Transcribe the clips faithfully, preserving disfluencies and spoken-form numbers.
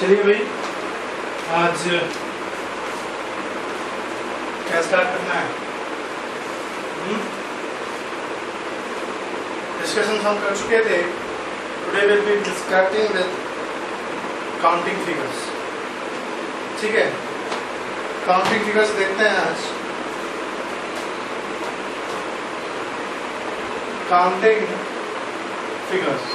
चलिए भाई, आज क्या स्टार्ट करना है? डिस्कशन हम कर चुके थे। Today will be discussing with counting figures. ठीक है, काउंटिंग फिगर्स देखते हैं आज। काउंटिंग फिगर्स,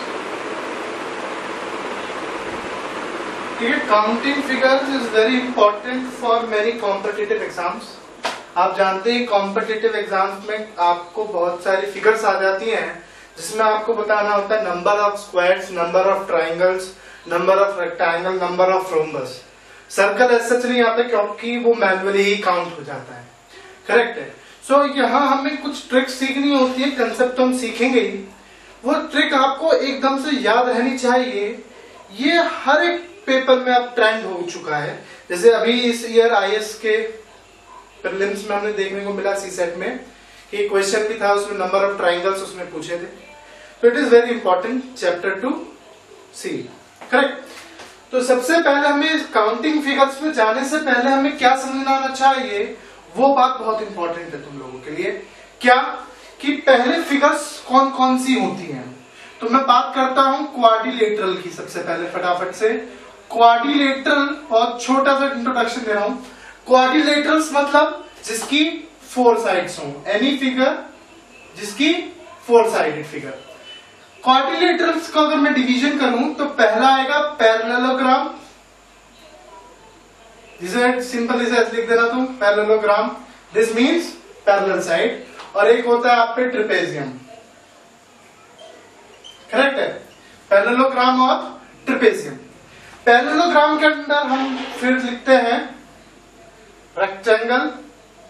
ठीक है। Counting figures is very important for many competitive exams. आप जानते हैं कॉम्पिटिटिव एग्जाम्स में आपको बहुत सारी फिगर्स आ जाती हैं जिसमें आपको बताना होता है number of squares, number of triangles, number of rectangle, number of rhombus. Circle ऐसा नहीं आता क्योंकि वो मैनुअली ही काउंट हो जाता है। करेक्ट है। सो so, यहाँ हमें कुछ ट्रिक सीखनी होती है, कंसेप्ट हम सीखेंगे ही। वो ट्रिक आपको एकदम से याद रहनी चाहिए। ये हर एक पेपर में अब ट्रेंड हो चुका है। जैसे अभी इस ईयर आईएएस के प्रीलिम्स में हमने देखने को मिला सी सेट में कि क्वेश्चन भी था, उसमें नंबर ऑफ ट्राइंगल्स उसमें पूछे थे। तो it is very important chapter to see. Correct. तो सबसे पहले हमें काउंटिंग फिगर्स पे जाने से पहले हमें क्या समझना चाहिए, वो बात बहुत इंपॉर्टेंट है तुम लोगों के लिए। क्या कि पहले फिगर्स कौन कौन सी होती हैं। तो मैं बात करता हूं क्वाड्रिलेटरल की। सबसे पहले फटाफट से क्वाड्रिलेटरल, बहुत छोटा सा इंट्रोडक्शन दे रहा हूं। क्वाड्रिलेटरल्स मतलब जिसकी फोर साइड्स हों, एनी फिगर जिसकी फोर साइडेड फिगर। क्वाड्रिलेटरल्स को अगर मैं डिवीजन करूं तो पहला आएगा पैरेललोग्राम। जिसे सिंपल इसे लिख देना तुम, parallelogram, this means parallel side. और एक होता है आप पे ट्रेपेजियम। करेक्ट है, पैरेललोग्राम और ट्रेपेजियम। पैरेललोग्राम के अंदर हम फिर लिखते हैं रेक्टेंगल,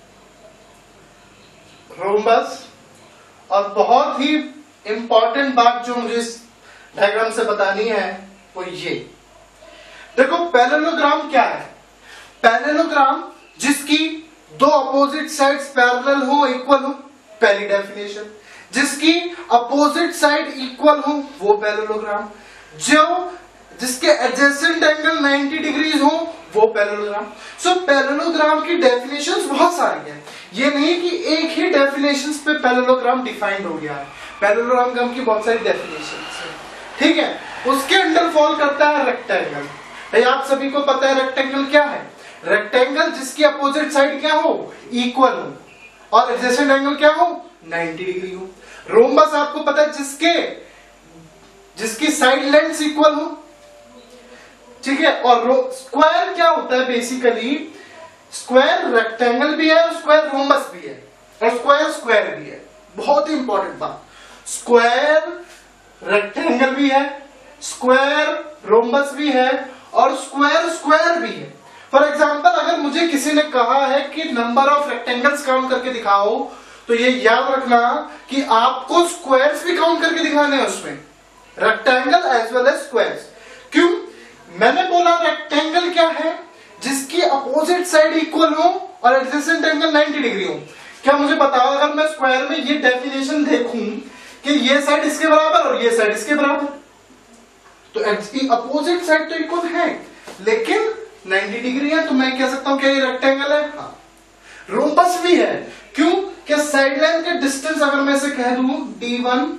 रोम्बस। और बहुत ही इंपॉर्टेंट बात जो मुझे इस डायग्राम से बतानी है वो ये देखो, पैरेललोग्राम क्या है। पैरेललोग्राम जिसकी दो अपोजिट साइड्स पैरेलल हो, इक्वल हो, पहली डेफिनेशन। जिसकी अपोजिट साइड इक्वल हो वो पैरेललोग्राम। जो जिसके एडजेसेंट एंगल नाइंटी डिग्रीज हो वो पैरेललोग्राम। सो पैरेललोग्राम की डेफिनेशंस बहुत सारी हैं। ये नहीं कि एक ही डेफिनेशंस पे पैरेललोग्राम डिफाइंड हो गया है। पैरेललोग्राम की बहुत सारी डेफिनेशंस हैं। ठीक है। उसके अंडर फॉल करता है रेक्टेंगल। आप सभी को पता है रेक्टेंगल क्या है। रेक्टेंगल जिसकी अपोजिट साइड क्या हो, इक्वल हो, और एडजेसेंट एंगल क्या हो, नाइंटी डिग्री हो। रोम्बस आपको पता है जिसके जिसकी साइड लेंथ इक्वल हो। ठीक है। और स्क्वायर क्या होता है, बेसिकली स्क्वायर रेक्टेंगल भी है और स्क्वायर रोम्बस भी है और स्क्वायर स्क्वायर भी है। बहुत ही इंपॉर्टेंट बात, स्क्वायर रेक्टेंगल भी है, स्क्वायर रोम्बस भी है और स्क्वायर स्क्वायर भी है। फॉर एग्जाम्पल, अगर मुझे किसी ने कहा है कि नंबर ऑफ रेक्टेंगल्स काउंट करके दिखाओ, तो ये याद रखना कि आपको स्क्वायर्स भी काउंट करके दिखाने हैं उसमें, rectangle as well as squares. क्यों मैंने बोला रेक्टेंगल क्या है, जिसकी अपोजिट साइड इक्वल हो और एडजेसेंट एंगल नाइंटी डिग्री हो। क्या मुझे बताओ, अगर मैं स्क्वायर में ये डेफिनेशन देखूं कि ये साइड इसके बराबर और ये साइड इसके बराबर, तो अपोजिट साइड तो इक्वल है लेकिन नाइंटी डिग्री है, तो मैं कह सकता हूं क्या ये रेक्टेंगल है। हाँ। रोम्बस भी है। क्यों, क्या साइड लाइन के डिस्टेंस अगर मैं इसे कह दूं डी वन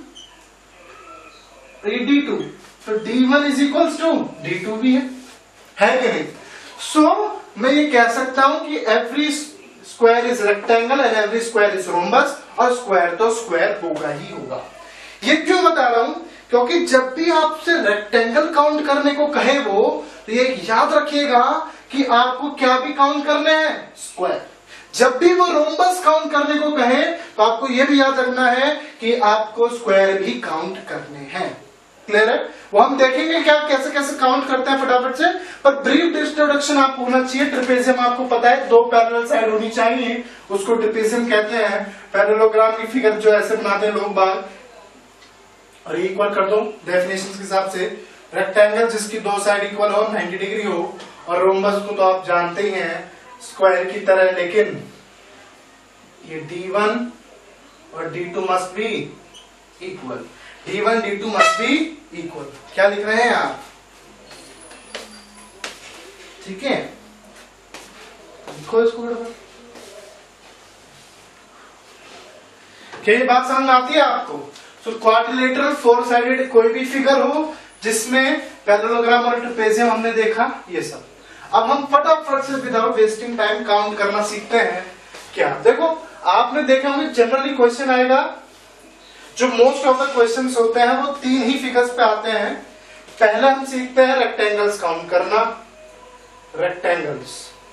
डी टू, तो D one is equal to D two भी है, है कि नहीं। सो so, मैं ये कह सकता हूं कि every square is rectangle and every square is rhombus, और स्क्वायर तो स्क्वायर होगा ही होगा। ये क्यों बता रहा हूं, क्योंकि जब भी आपसे रेक्टेंगल काउंट करने को कहे वो, तो ये याद रखिएगा कि आपको क्या भी काउंट करने हैं, स्क्वायर। जब भी वो रोम्बस काउंट करने को कहे तो आपको यह भी याद रखना है कि आपको स्क्वायर भी काउंट करने हैं। क्लियर है। वो हम देखेंगे क्या कैसे कैसे काउंट करते हैं फटाफट से, पर ब्रीफ इंट्रोडक्शन आपको होना चाहिए। ट्रेपेजियम आपको पता है, दो पैरेलल साइड होनी चाहिए, उसको ट्रेपेजियम कहते हैं। पैरेललोग्राम की फिगर जो ऐसे बनाते हैं लोग बाग, और इक्वल कर दो डेफिनेशन के हिसाब से। रेक्टेंगल जिसकी दो साइड इक्वल हो, नाइंटी डिग्री हो, और रोम्बस को तो आप जानते ही हैं स्क्वायर की तरह, लेकिन ये डी वन और D two must be equal. D one D two must be equal. क्या लिख रहे हैं आप, ठीक है, लिखो इसको बराबर। क्या ये बात समझ आती है आपको? सो क्वाड्रिलेटरल फोर साइडेड कोई भी फिगर हो जिसमें पैरेललोग्राम और ट्रेपेजियम हमने देखा, ये सब। अब हम फटाफट से विदाउट वेस्टिंग टाइम काउंट करना सीखते हैं। क्या देखो, आपने देखा होंगे जनरली क्वेश्चन आएगा, जो मोस्ट ऑफ द क्वेश्चंस होते हैं वो तीन ही फिगर्स पे आते हैं। पहले हम सीखते हैं रेक्टेंगल्स काउंट करना, रेक्टेंगल्स।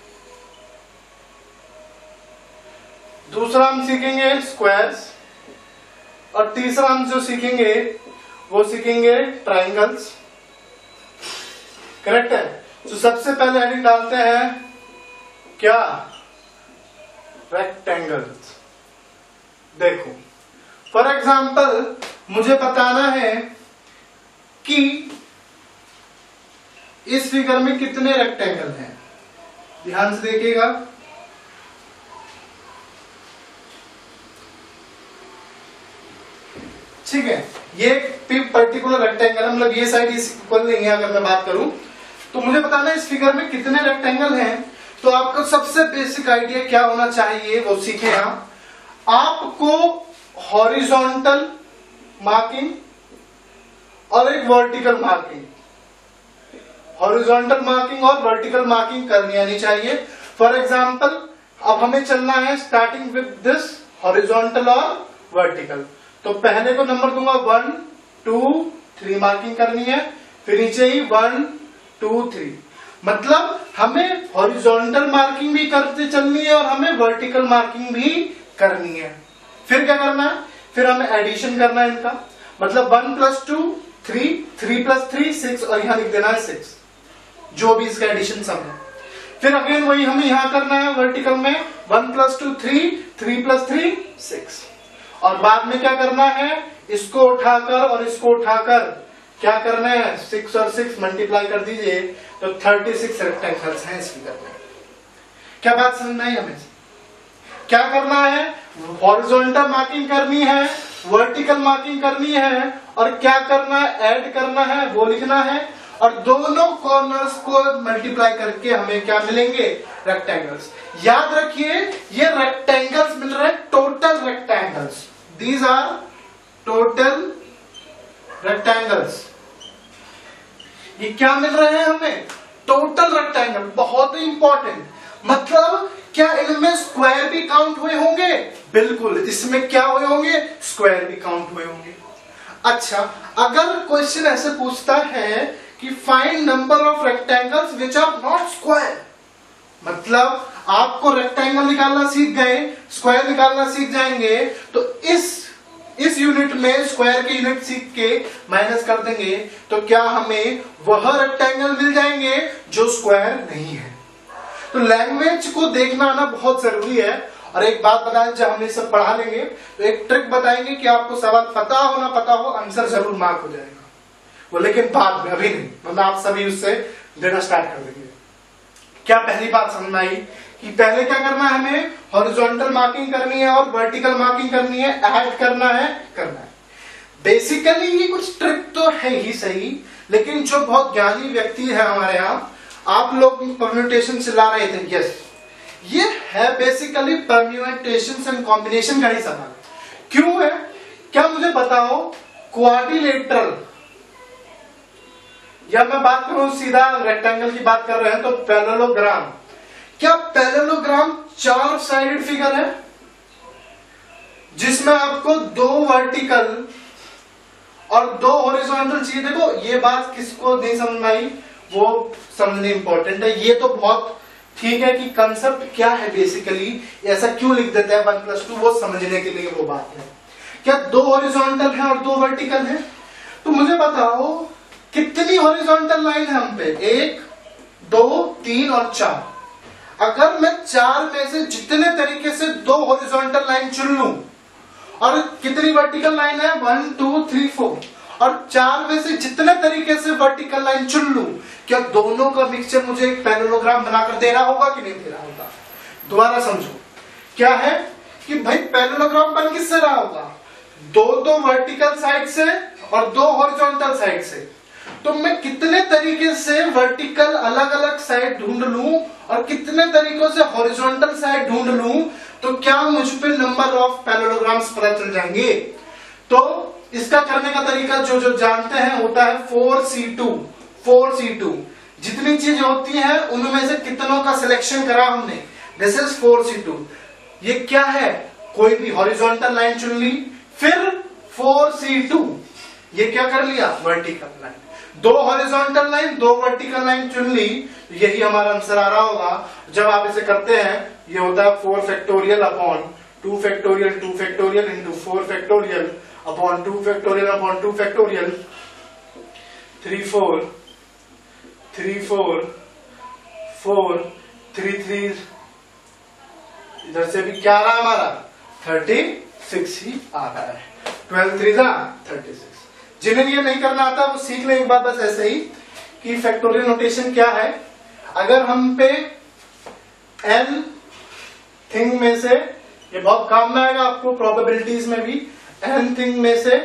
दूसरा हम सीखेंगे स्क्वायर्स, और तीसरा हम जो सीखेंगे वो सीखेंगे ट्राइंगल्स। करेक्ट है? तो सबसे पहले हेडिंग डालते हैं क्या? रेक्टेंगल्स। देखो फॉर एग्जाम्पल मुझे बताना है कि इस फिगर में कितने रेक्टेंगल हैं। ध्यान से देखिएगा, ठीक है। ये पर्टिकुलर रेक्टेंगल, मतलब ये साइड इस इक्वल नहीं है अगर मैं बात करूं, तो मुझे बताना है इस फिगर में कितने रेक्टेंगल हैं। तो आपको सबसे बेसिक आइडिया क्या होना चाहिए वो सीखे आप। आपको हॉरिजॉन्टल मार्किंग और एक वर्टिकल मार्किंग, हॉरिजॉन्टल मार्किंग और वर्टिकल मार्किंग करनी आनी चाहिए। फॉर एग्जाम्पल अब हमें चलना है स्टार्टिंग विद दिस हॉरिजॉन्टल और वर्टिकल। तो पहले को नंबर दूंगा वन टू थ्री मार्किंग करनी है, फिर नीचे ही वन टू थ्री। मतलब हमें हॉरिजॉन्टल मार्किंग भी करते चलनी है और हमें वर्टिकल मार्किंग भी करनी है। फिर क्या करना है? फिर हमें एडिशन करना है इनका, मतलब one plus two three, three plus three six, और यहां लिख देना है सिक्स, जो भी इसका एडिशन सम है। फिर अगेन वही हमें यहां करना है वर्टिकल में, one plus two three, three plus three six, और बाद में क्या करना है? इसको उठाकर और इसको उठाकर क्या करना है? सिक्स और सिक्स मल्टीप्लाई कर दीजिए तो थर्टी सिक्स रेक्टेंगल्स हैं इस फिगर में। क्या बात समझ में आई हमें? क्या करना है? हॉरिजॉन्टल मार्किंग करनी है, वर्टिकल मार्किंग करनी है, और क्या करना है? ऐड करना है, वो लिखना है, और दोनों कॉर्नर्स को मल्टीप्लाई करके हमें क्या मिलेंगे? रेक्टेंगल्स। याद रखिए ये रेक्टेंगल्स मिल रहे हैं, total rectangles. These are total rectangles. ये क्या मिल रहे हैं हमें? Total rectangle. बहुत ही इंपॉर्टेंट। मतलब क्या इनमें स्क्वायर भी काउंट हुए होंगे? बिल्कुल, इसमें क्या हुए होंगे? स्क्वायर भी काउंट हुए होंगे। अच्छा, अगर क्वेश्चन ऐसे पूछता है कि find number of rectangles which are not square, मतलब आपको रेक्टेंगल निकालना सीख गए, स्क्वायर निकालना सीख जाएंगे, तो इस इस यूनिट में स्क्वायर के यूनिट सीख के माइनस कर देंगे, तो क्या हमें वह रेक्टेंगल मिल जाएंगे जो स्क्वायर नहीं है। तो लैंग्वेज को देखना आना बहुत जरूरी है। और एक बात बताएं, जब हम ये सब पढ़ा लेंगे तो एक ट्रिक बताएंगे कि आपको सवाल पता हो ना पता हो, आंसर जरूर मार्क हो जाएगा वो, लेकिन बाद में, अभी नहीं। मतलब आप सभी उससे देना स्टार्ट कर देंगे। क्या पहली बात समझ में आई कि पहले क्या करना है? हमें हॉरिजॉन्टल मार्किंग करनी है और वर्टिकल मार्किंग करनी है, ऐड करना है, करना है। बेसिकली ये कुछ ट्रिक तो है ही सही, लेकिन जो बहुत ज्ञानी व्यक्ति है हमारे यहाँ, आप लोग परम्यूटेशन चला रहे थे, यस, ये है बेसिकली परम्यूटेशन एंड कॉम्बिनेशन का ही सवाल। क्यों है? क्या मुझे बताओ, क्वाड्रिलेटरल, या मैं बात करूं सीधा रेक्टेंगल की बात कर रहे हैं तो पैरेललोग्राम, क्या पैरेललोग्राम चार साइडेड फिगर है जिसमें आपको दो वर्टिकल और दो हॉरिजॉन्टल चाहिए? देखो ये बात किसको नहीं समझ में आई वो समझनी इंपॉर्टेंट है। ये तो बहुत ठीक है कि कंसेप्ट क्या है, बेसिकली ऐसा क्यों लिख देते हैं वन प्लस टू, वो समझने के लिए वो बात है। क्या दो हॉरिजॉन्टल है और दो वर्टिकल है? तो मुझे बताओ कितनी हॉरिजॉन्टल लाइन है हम पे? एक, दो, तीन और चार। अगर मैं चार में से जितने तरीके से दो हॉरिजॉन्टल लाइन चुन लूं, और कितनी वर्टिकल लाइन है? वन टू थ्री फोर, और चार में से जितने तरीके से वर्टिकल लाइन चुन लूं, क्या दोनों का मिक्सचर मुझे एक पैरेललोग्राम बनाकर दे रहा होगा कि नहीं दे रहा होगा? दोबारा समझो, क्या है कि भाई पैरेललोग्राम बन किससे रहा होगा? दो दो वर्टिकल साइड से और दो हॉरिजॉन्टल साइड से। तो मैं कितने तरीके से वर्टिकल अलग अलग साइड ढूंढ लूं और कितने तरीकों से हॉरिजॉन्टल साइड ढूंढ लूं, तो क्या मुझ पे नंबर ऑफ पैरेललोग्राम्स पता चल जाएंगे। तो इसका करने का तरीका जो जो जानते हैं होता है four C two. Four C two जितनी चीज होती है उनमें से कितनों का सिलेक्शन करा हमने, this is four C two. ये क्या है, कोई भी हॉरिजॉन्टल लाइन चुन ली, फिर फोर सी टू ये क्या कर लिया, वर्टिकल लाइन। दो हॉरिजॉन्टल लाइन दो वर्टिकल लाइन चुन ली, यही हमारा आंसर आ रहा होगा। जब आप इसे करते हैं ये होता है four factorial upon two factorial two factorial into four factorial upon two factorial upon two factorial, three four three four four three three, इधर से भी क्या आ रहा है हमारा थर्टी सिक्स ही आ रहा है। ट्वेल्व थ्री जा थर्टी सिक्स। जिन्हें ये नहीं करना आता वो सीख ले एक बात बस ऐसे ही कि फैक्टोरियल नोटेशन क्या है। अगर हम पे n थिंग में से, ये बहुत काम में आएगा आपको प्रोबेबिलिटीज में भी, n थिंग में से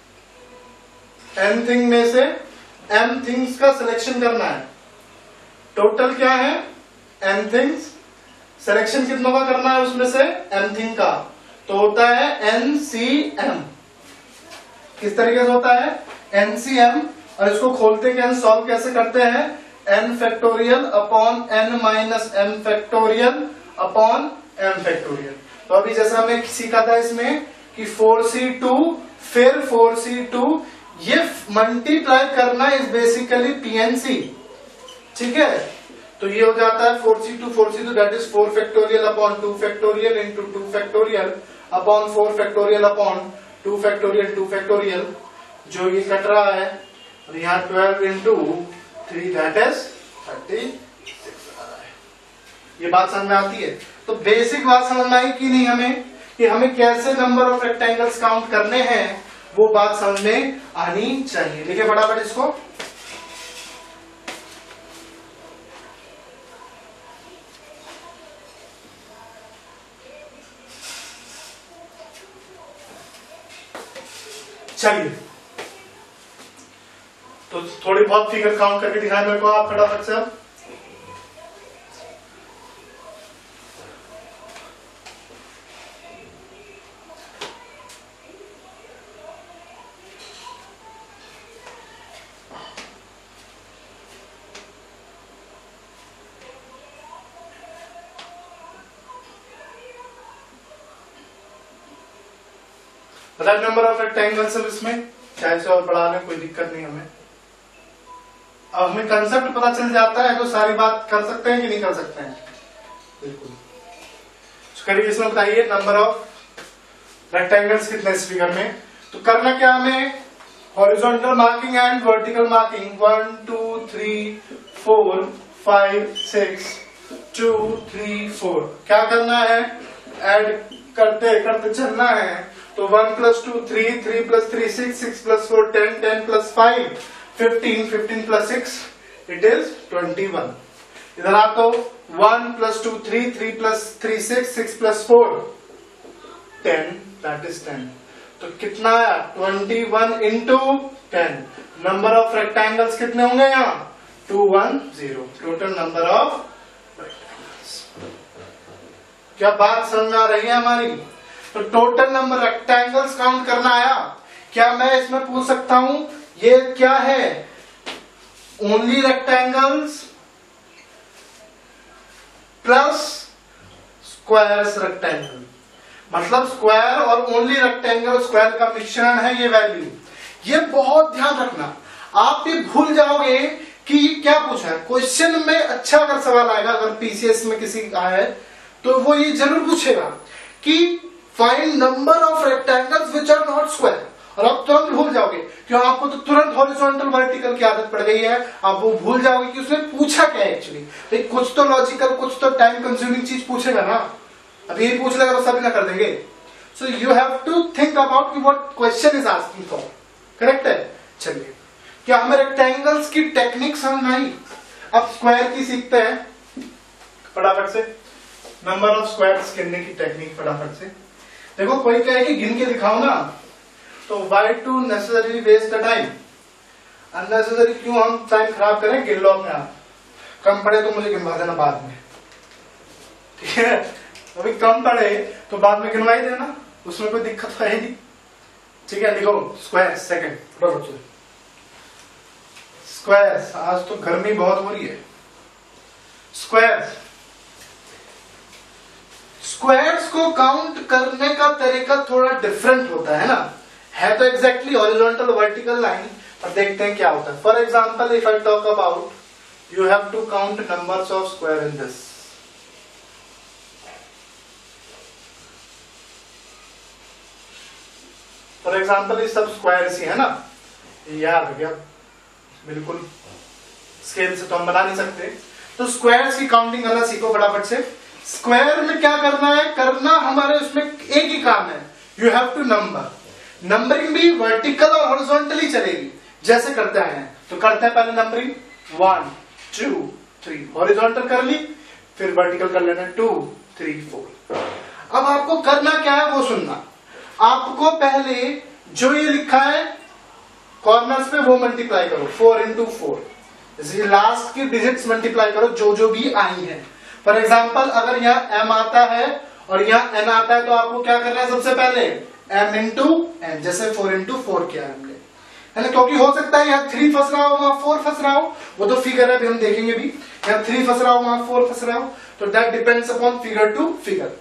n थिंग में से m थिंग्स का सिलेक्शन करना है। टोटल क्या है n थिंग्स, सिलेक्शन कितनों का करना है उसमें से m थिंग का, तो होता है n c m। किस तरीके से होता है n c m, और इसको खोलते के सॉल्व कैसे करते हैं, n factorial upon n minus m factorial upon m factorial. तो अभी जैसा हमने सीखा था इसमें कि फोर सी टू फिर फोर सी टू, ये मल्टीप्लाई करना इज बेसिकली पीएनसी, ठीक है। तो ये हो जाता है four C two four C two that is four factorial upon two factorial into two factorial upon four factorial upon two factorial two factorial, जो ये कट रहा है, और यहाँ twelve into three that is thirty six आ रहा है। ये बात समझ में आती है। तो बेसिक बात समझ में आई कि नहीं हमें, कि हमें कैसे नंबर ऑफ रेक्टेंगल्स काउंट करने हैं वो बात समझ में आनी चाहिए। लिखे फटाफट इसको। चलिए तो थोड़ी बहुत फिगर काउंट करके दिखाएं मेरे को आप फटाफट से। अब राइट नंबर ऑफ रेक्टेंगल्स है इसमें, चाहे से और बढ़ा लें कोई दिक्कत नहीं हमें। अब हमें कंसेप्ट पता चल जाता है तो सारी बात कर सकते हैं कि नहीं कर सकते हैं, बिल्कुल। करिए इसमें बताइए नंबर ऑफ रेक्टेंगल्स कितने इस फिगर में। तो करना क्या हमें, horizontal marking and vertical marking, one two three four five six two three four, क्या करना है, ऐड करते करते चलना है। तो one plus two three, three plus three six, six plus four ten, ten plus five fifteen, fifteen plus six it is twenty one. इधर आप तो one plus two three, three plus three six, six plus four ten that is ten. तो कितना आया twenty one into ten. Number of rectangles कितने होंगे यहाँ, two one zero, total number of rectangles. क्या बात समझ आ रही है हमारी। तो टोटल नंबर रेक्टेंगल्स काउंट करना आया। क्या मैं इसमें पूछ सकता हूं ये क्या है, only rectangles plus squares rectangle, मतलब स्क्वायर और ओनली रेक्टेंगल स्क्वायर का मिश्रण है ये वैल्यू। ये बहुत ध्यान रखना, आप ये भूल जाओगे कि क्या पूछा है। क्वेश्चन में अच्छा अगर सवाल आएगा, अगर पीसीएस में किसी का है तो वो ये जरूर पूछेगा कि find number of rectangles which are not square, और आप तुरंत भूल जाओगे क्यों, आपको तो तुरंत हॉरिजॉन्टल वर्टिकल की आदत पड़ गई है, आप वो भूल जाओगे कि उसने पूछा क्या है एक्चुअली। तो कुछ तो लॉजिकल कुछ तो टाइम कंज्यूमिंग चीज पूछेगा ना, अब यही पूछ लेगा तो सभी ना कर देंगे। So you have to think about what question is asking for, correct है। चलिए क्या हमें रेक्टेंगल्स की टेक्निक समझ में आई। अब स्क्वायर की सीखते हैं फटाफट से, नंबर ऑफ स्क्वायर्स गिनने की टेक्निक फटाफट से। देखो कोई कहे कि गिन के दिखाओ ना, तो why to necessary waste the time. Unnecessary क्यों हम टाइम खराब करें, गिन लो अपने आप, कम पड़े तो मुझे गिनवा देना बाद में, ठीक है। अभी कम पड़े तो बाद में गिनवा ही देना, उसमें कोई दिक्कत तो है नहीं, ठीक है। लिखो स्क्वायर सेकंड, बच्चों स्क्वायर, आज तो गर्मी बहुत हो रही है। स्क्वायर, स्क्वायर्स को काउंट करने का तरीका थोड़ा डिफरेंट होता है ना, है तो एग्जैक्टली हॉरिजॉन्टल वर्टिकल लाइन, पर देखते हैं क्या होता है। For example if I talk about you have to count numbers of square in this, for example ये सब स्क्वायर ही है ना, याद हो गया बिल्कुल, स्केल से तो हम बना नहीं सकते, तो स्क्वायर्स की काउंटिंग करना सीखो फटाफट से। स्क्वायर में क्या करना है, करना हमारे उसमें एक ही काम है, you have to number, numbering भी वर्टिकल और हॉरिजॉन्टली चलेगी जैसे करते आए हैं, तो करते हैं पहले numbering one two three, horizontal कर ली, फिर वर्टिकल कर लेना टू थ्री फोर। अब आपको करना क्या है वो सुनना, आपको पहले जो ये लिखा है कॉर्नर्स पे वो मल्टीप्लाई करो, फोर इंटू फोर, जैसे लास्ट की डिजिट्स मल्टीप्लाई करो जो जो भी आई है। फॉर एग्जाम्पल अगर यहाँ m आता है और यहाँ n आता है तो आपको क्या करना है, सबसे पहले m इंटू n, जैसे फोर इंटू फोर किया हमने, है ना, क्योंकि हो सकता है यहाँ थ्री फंस रहा हो वहां फोर फंस रहा हो, वो तो फिगर है, अभी हम देखेंगे भी, यहाँ थ्री फंस रहा हो वहां फोर फंस रहा हो, तो that depends upon figure to figure.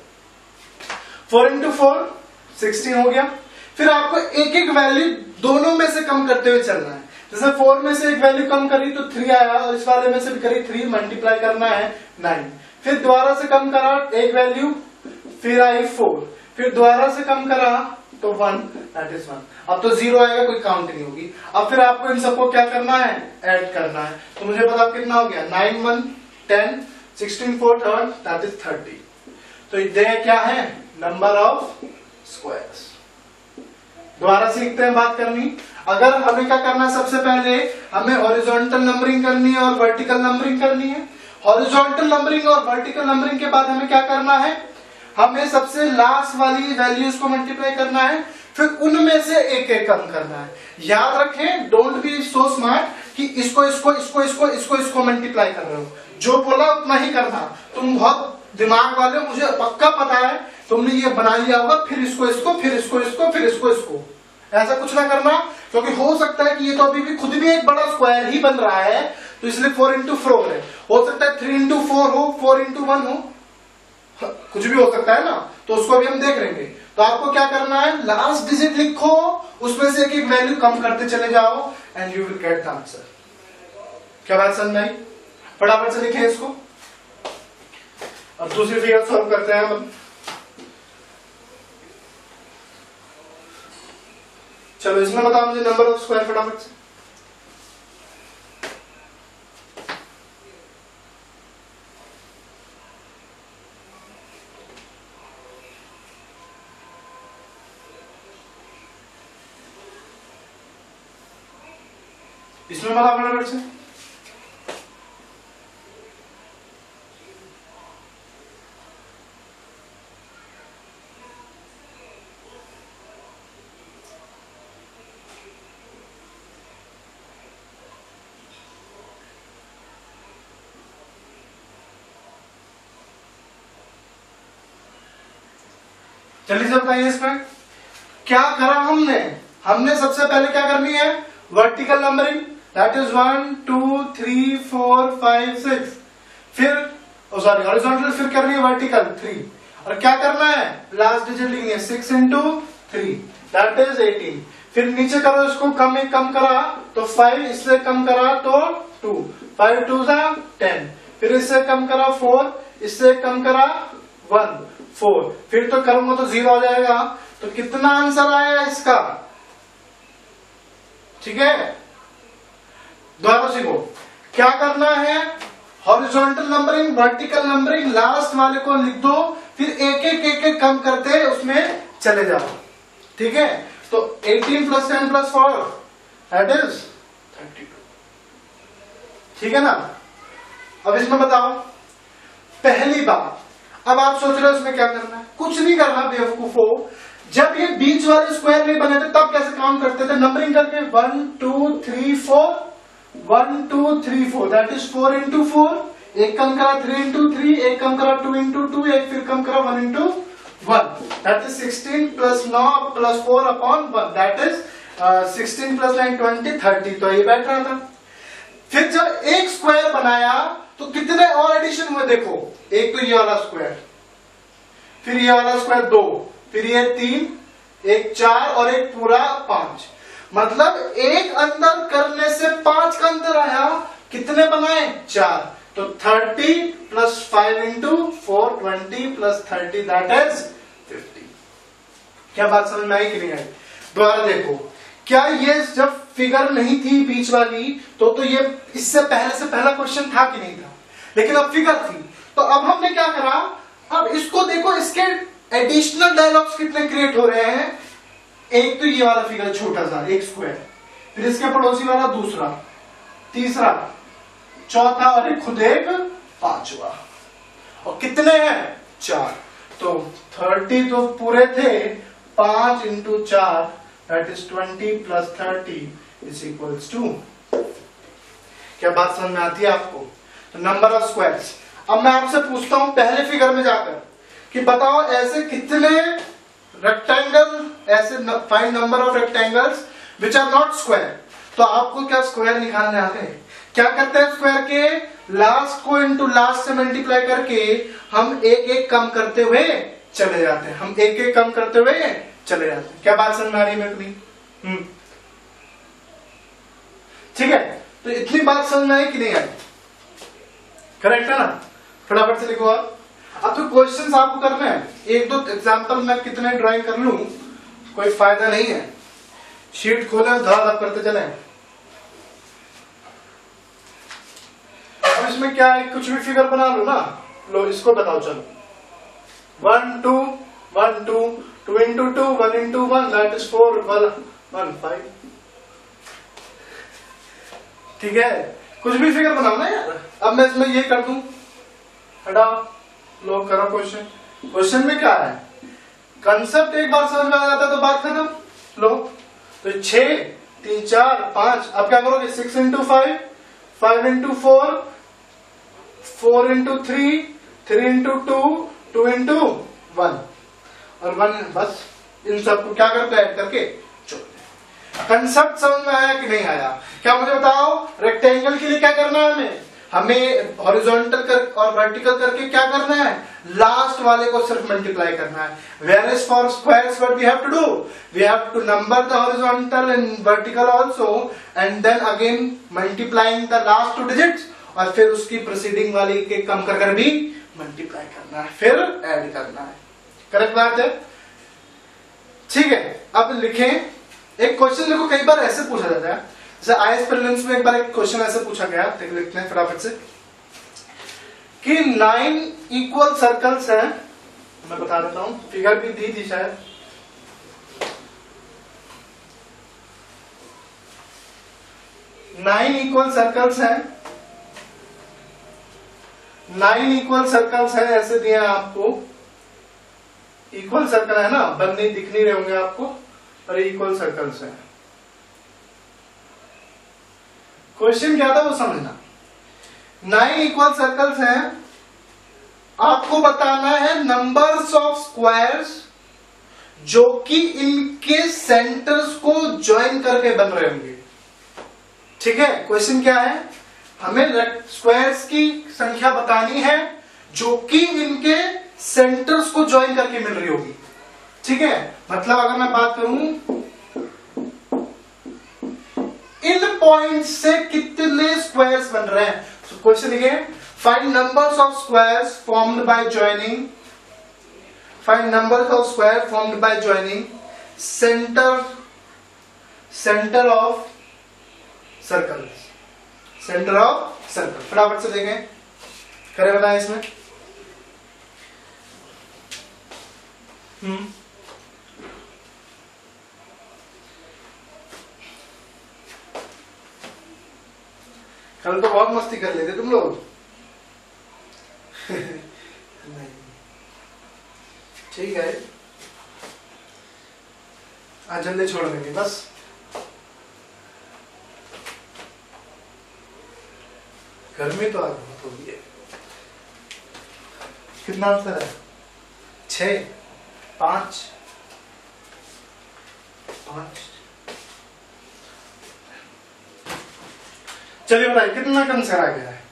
Four into four sixteen हो गया, फिर आपको एक एक वैल्यू दोनों में से कम करते हुए चलना है, जैसे फोर में से एक वैल्यू कम करी तो थ्री आया, और इस वाले में से भी करी थ्री, मल्टीप्लाई करना है नाइन, फिर दोबारा से कम करा एक वैल्यू, फिर आई फोर, फिर दोबारा से कम करा तो वन, दैट इज वन, अब तो जीरो आएगा, कोई काउंट नहीं होगी। अब फिर आपको इन सबको क्या करना है, ऐड करना है, तो मुझे पता कितना हो गया, nine one ten, sixteen four third, that is thirty. तो ये क्या है, नंबर ऑफ स्क्वायर्स। दोबारा सीखते हैं बात करनी, अगर हमें क्या करना है, सबसे पहले हमें हॉरिजॉन्टल नंबरिंग करनी है और वर्टिकल नंबरिंग करनी है। हॉरिजॉन्टल नंबरिंग और वर्टिकल नंबरिंग के बाद हमें क्या करना है, हमें सबसे लास्ट वाली वैल्यूज को मल्टीप्लाई करना है, फिर उनमें से एक एक कम करना है। याद रखें, डोंट बी सो स्मार्ट कि इसको इसको इसको इसको इसको इसको मल्टीप्लाई कर रहे हो, जो बोला उतना ही करना। तुम बहुत दिमाग वाले, मुझे पक्का पता है तुमने ये बना लिया होगा, फिर इसको इसको फिर इसको इसको फिर इसको इसको, ऐसा कुछ ना करना, क्योंकि हो सकता है कि ये तो अभी भी खुद भी एक बड़ा स्क्वायर ही बन रहा है, तो इसलिए फोर इंटू फोर है, हो सकता है थ्री इंटू फोर हो, फोर इंटू वन हो, कुछ भी हो सकता है ना, तो उसको भी हम देख लेंगे। तो आपको क्या करना है, लास्ट डिजिट लिखो, उसमें से एक एक वैल्यू कम करते चले जाओ and you will get the answer. क्या बात समझ में आई? फटाफट से लिखें इसको, अब दूसरी फिगर सॉल्व करते हैं हम। चलो इसमें बताओ मुझे नंबर ऑफ स्क्वायर फटाफट से। इसमें बताओ फटाफट से। जल्दी से बताइए इसमें क्या करा हमने। हमने सबसे पहले क्या करनी है, vertical numbering, that is one two three four five six, फिर सॉरी हॉरिजॉन्टल, फिर करनी है वर्टिकल थ्री, और क्या करना है, लास्ट डिजिट लिखनी है six into three, that is eighteen, फिर नीचे करो इसको, कम एक कम करा तो फाइव, इससे कम करा तो टू, फाइव टू जा टेन, फिर इससे कम करा फोर, इससे कम करा वन, फोर, फिर तो करूंगा तो जीरो आ जाएगा, तो कितना आंसर आया इसका, ठीक है। दोबारा सीखो क्या करना है, horizontal numbering, vertical numbering, last वाले को लिख दो, फिर एक एक एक एक कम करते उसमें चले जाओ, ठीक है। तो eighteen plus ten plus four that is thirty two, ठीक है ना। अब इसमें बताओ पहली बात, अब आप सोच रहे हो इसमें क्या करना है, कुछ नहीं करना बेवकूफो, जब ये बीच वाले स्क्वायर नहीं बने थे तब कैसे काम करते थे, नंबरिंग करके one two three four, one two three four, that is four into four, एक कम करा थ्री इंटू थ्री, एक कम करा टू इंटू टू, एक फिर कम करा one into one, that is sixteen plus नौ प्लस four upon one, that is sixteen plus nine twenty thirty. तो ये बैठ रहा था। फिर जब एक स्क्वायर बनाया तो कितने और एडिशन हुए देखो, एक तो ये वाला स्क्वायर, फिर ये वाला स्क्वायर दो, फिर ये तीन, एक चार और एक पूरा पांच, मतलब एक अंदर करने से पांच का अंदर आया, कितने बनाए चार, तो thirty plus five into four twenty plus thirty that is fifty. क्या बात समझ में आई कि नहीं आई? दोबारा देखो, क्या ये जब फिगर नहीं थी बीच वाली तो तो ये इससे पहले से पहला क्वेश्चन था कि नहीं था, लेकिन अब फिगर थी। तो अब हमने क्या करा, अब इसको देखो, इसके एडिशनल डायलॉग्स कितने क्रिएट हो रहे हैं। एक तो ये वाला फिगर छोटा सा एक स्क्वायर, फिर इसके पड़ोसी वाला दूसरा, तीसरा, चौथा और एक खुद एक पांचवा, और कितने हैं चार। तो थर्टी तो पूरे थे, पांच इंटू चार that is twenty plus thirty is equals to. क्या बात समझ में आती है आपको? तो नंबर ऑफ स्क्वायर्स। अब मैं आपसे पूछता हूं पहले फिगर में जाकर कि बताओ ऐसे कितने रेक्टेंगल, ऐसे find number of rectangles which are not square. तो आपको क्या स्क्वायर निकालने आ गए? क्या करते हैं, स्क्वायर के लास्ट को इनटू लास्ट से मल्टीप्लाई करके हम एक एक कम करते हुए चले जाते हैं, हम एक एक कम करते हुए चले जाते हैं। क्या बात समझ में आ रही है मेरे को? हम्म ठीक है, तो इतनी बात समझ में आई कि नहीं आई? करेक्ट है ना? फटाफट से लिखो आप। अब तो क्वेश्चंस आपको करने हैं, एक दो एग्जांपल मैं कितने ड्राइंग कर लूं कोई फायदा नहीं है, शीट खोले और धड़ाधड़ करते चले। अब इसमें क्या है, कुछ भी फिगर बना लो ना, लो इसको बताओ चलो, one two one two two into two one into one that is four one one five. ठीक है, कुछ भी फिगर बनाओ ना यार। अब मैं इसमें ये कर दूं, हटाओ, लो करो क्वेश्चन। क्वेश्चन में क्या है, कंसेप्ट एक बार समझ में आ जाता है तो बात खत्म। लो तो छह, तीन, चार, पांच, अब क्या करोगे, six into five, five into four, four into three, three into two, two into one और वन, बस इन सबको क्या करते हैं करके छोड़। कंसेप्ट समझ में आया कि नहीं आया? क्या मुझे बताओ, रेक्टेंगल के लिए क्या करना है हमें, हमें हॉरिजॉन्टल कर और वर्टिकल करके क्या करना है, लास्ट वाले को सिर्फ मल्टीप्लाई करना है। Where as for squares what we have to do, we have to number the horizontal and vertical also and then again multiplying the last two digits, और फिर उसकी प्रोसीडिंग वाली के कम कर कर भी मल्टीप्लाई करना है, फिर ऐड करना है। करेक्ट बात है? ठीक है, अब लिखें एक क्वेश्चन। देखो कई बार ऐसे पूछा जाता है, जैसे आईएएस प्रीलिम्स में एक बार एक क्वेश्चन ऐसे पूछा गया, देख लिखते हैं फटाफट से, कि नाइन इक्वल सर्कल्स हैं, मैं बता देता हूं, फिगर भी दी थी शायद, नाइन इक्वल सर्कल्स हैं, नाइन इक्वल सर्कल्स हैं, ऐसे दिए हैं आपको। इक्वल सर्कल है ना, बंद नहीं दिख नहीं रहे होंगे आपको, पर इक्वल सर्कल्स हैं। क्वेश्चन क्या था वो समझना। नाइन इक्वल सर्कल्स हैं, आपको बताना है नंबर्स ऑफ स्क्वायर्स जो कि इनके सेंटर्स को ज्वाइन करके बन रहे होंगे। ठीक है, क्वेश्चन क्या है, हमें स्क्वायर्स की संख्या बतानी है जो कि इनके सेंटर्स को ज्वाइन करके मिल रही होगी। ठीक है, मतलब अगर मैं बात करूं, इन पॉइंट से कितने स्क्वायर्स बन रहे हैं, तो क्वेश्चन लिखे, find numbers of squares formed by joining, find numbers of square formed by joining centre centre of circle, centre of circle. फटाफट से देखें, करे बताएं इसमें। हम्म कल तो बहुत मस्ती कर लेते तुम लोग। नहीं, ठीक है, आज जल्दी छोड़ देंगे बस। गर्मी तो आज बहुत हो गई है। कितना आंसर है? छ, पांच, पांच। चलिए बताइए कितना कम से आ गया है?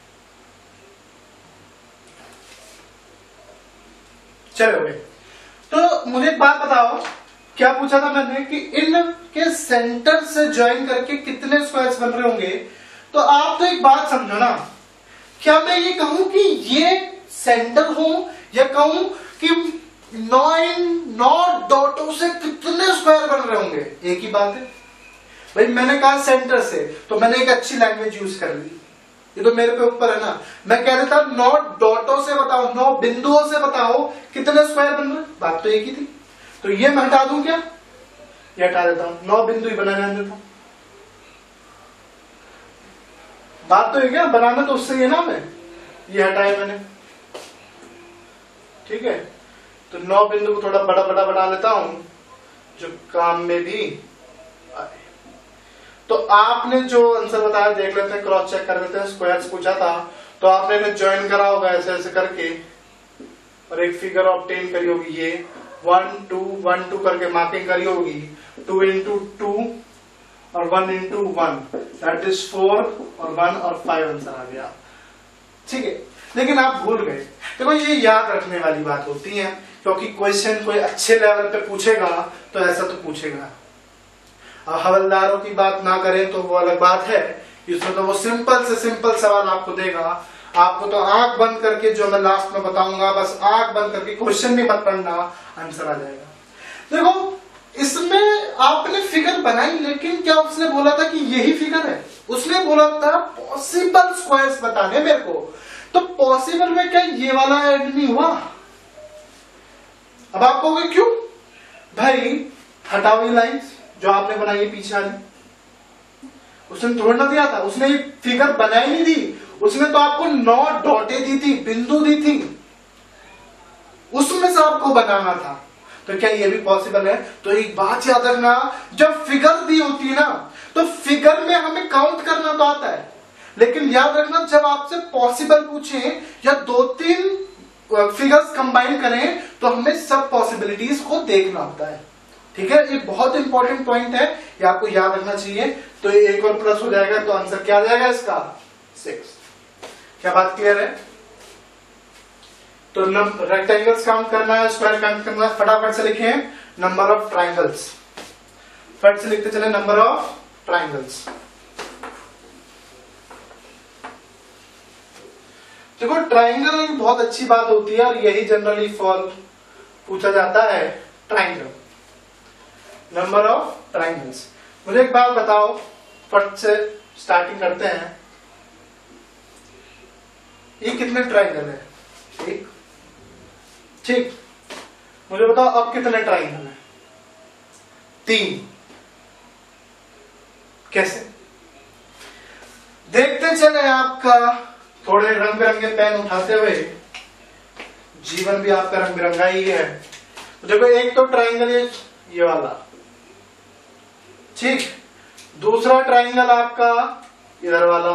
चलो भाई, तो मुझे एक बात बताओ, क्या पूछा था मैंने कि इन के सेंटर से ज्वाइन करके कितने स्क्वायर्स बन रहे होंगे। तो आप तो एक बात समझो ना, क्या मैं ये कहूं कि ये सेंटर हो या कहूं कि नौ नौ डॉटों से कितने स्क्वायर बन रहे होंगे, एक ही बात है भाई। मैंने कहा सेंटर से, तो मैंने एक अच्छी लैंग्वेज यूज कर ली, ये तो मेरे पे ऊपर है ना। मैं कह देता नौ डॉटों से बताओ, नौ बिंदुओं से बताओ कितने स्क्वायर बन रहे, बात तो एक ही थी। तो ये मैं हटा दूं क्या? ये हटा देता हूं, नौ बिंदु ही बनाने देता हूं। बात तो है क्या, बनाना तो उससे है ना, मैं ये हटाया मैंने, ठीक है। तो नौ बिंदु को थोड़ा बड़ा बड़ा बना लेता हूं जो काम में भी आए। तो आपने जो आंसर बताया देख लेते हैं, क्रॉस चेक कर लेते हैं। स्क्वायर्स पूछा था तो आपने ज्वाइन करा होगा ऐसे ऐसे करके और एक फिगर ऑब्टेन करी होगी, ये वन टू वन टू करके मार्किंग करी होगी, टू इंटू टू और one into one, that is four और वन और फाइव आंसर आ गया, ठीक है। लेकिन आप भूल गए। देखो ये याद रखने वाली बात होती है, क्योंकि क्वेश्चन कोई अच्छे लेवल पे पूछेगा तो ऐसा तो पूछेगा। हवलदारों की बात ना करें तो वो अलग बात है, इसमें तो वो सिंपल से सिंपल सवाल आपको देगा। आपको तो आंख बंद करके, जो मैं लास्ट में बताऊंगा, बस आंख बंद करके क्वेश्चन भी मत पढ़ना, आंसर आ जाएगा। देखो इसमें आपने फिगर बनाई, लेकिन क्या उसने बोला था कि यही फिगर है? उसने बोला था पॉसिबल स्क्वायर्स बताने मेरे को। तो पॉसिबल में क्या ये वाला ऐड नहीं हुआ? अब आप कहोगे क्यों भाई? हटाओ ये लाइंस जो आपने बनाई है पीछे वाली, उसने थोड़ा ना दिया था, उसने ये फिगर बनाई नहीं दी, उसने तो आपको नौ डॉटें दी थी, बिंदु दी थी, उसमें से आपको बनाना था। तो क्या ये भी पॉसिबल है? तो एक बात याद रखना, जब फिगर दी होती है ना, तो फिगर में हमें काउंट करना तो आता है, लेकिन याद रखना जब आपसे पॉसिबल पूछे या दो तीन फिगर्स कंबाइन करें तो हमें सब पॉसिबिलिटीज को देखना होता है, ठीक है। ये बहुत इंपॉर्टेंट पॉइंट है, ये आपको याद रखना चाहिए। तो ये एक और प्लस हो जाएगा, तो आंसर क्या आ जाएगा इसका? सिक्स। क्या बात क्लियर है? तो रेक्टेंगल्स काउंट करना है, स्क्वायर काउंट करना है, फटाफट से लिखें नंबर ऑफ ट्राइंगल्स। फट से लिखते चले नंबर ऑफ ट्राइंगल्स। देखो ट्राइंगल बहुत अच्छी बात होती है और यही जनरली फॉल पूछा जाता है, ट्राइंगल, नंबर ऑफ ट्राइंगल्स। मुझे एक बात बताओ, फट से स्टार्टिंग करते हैं। ये कितने ट्राइंगल है? एक, ठीक। मुझे बताओ अब कितने ट्राइंगल है? तीन। कैसे? देखते चले आपका थोड़े रंग बिरंगे पेन उठाते हुए, जीवन भी आपका रंग बिरंगा ही है। तो देखो एक तो ट्राइंगल ये ये वाला, ठीक। दूसरा ट्राइंगल आपका इधर वाला,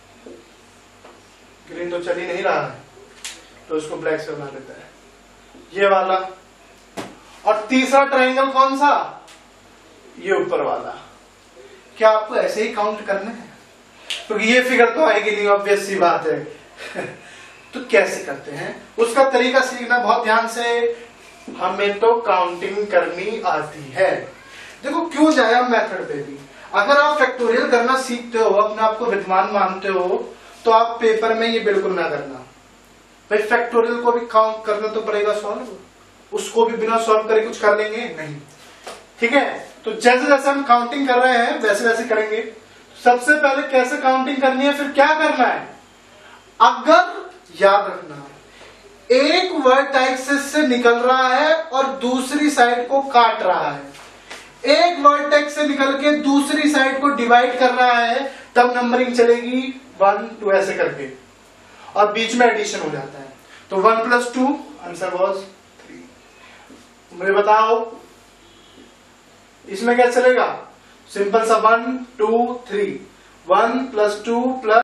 ग्रीन तो चल ही नहीं रहा है तो उसको ब्लैक से बना लेता है, ये वाला। और तीसरा ट्राइंगल कौन सा? ये ऊपर वाला। क्या आपको ऐसे ही काउंट करना है? क्योंकि तो ये फिगर तो आएगी नहीं, ऑब्वियस सी बात है। तो कैसे करते हैं उसका तरीका सीखना बहुत ध्यान से। हमें तो काउंटिंग करनी आती है। देखो क्यों जाए हम मेथड पे भी, अगर आप फैक्टोरियल करना सीखते हो, अपने आप को विद्वान मानते हो, तो आप पेपर में ये बिल्कुल ना करना भाई। फैक्टोरियल को भी काउंट करना तो पड़ेगा, सॉल्व, उसको भी बिना सॉल्व करे कुछ कर लेंगे नहीं, ठीक है। तो जैसे जैसे हम काउंटिंग कर रहे हैं वैसे वैसे करेंगे। सबसे पहले कैसे काउंटिंग करनी है, फिर क्या करना है। अगर याद रखना एक वर्टेक्स से निकल रहा है और दूसरी साइड को काट रहा है, एक वर्टेक्स से निकल के दूसरी साइड को डिवाइड कर रहा है, तब नंबरिंग चलेगी वन टू ऐसे करके, और बीच में एडिशन हो जाता है। तो one plus two, answer was three. मुझे बताओ इसमें क्या चलेगा? सिंपल सा one two three, one plus two plus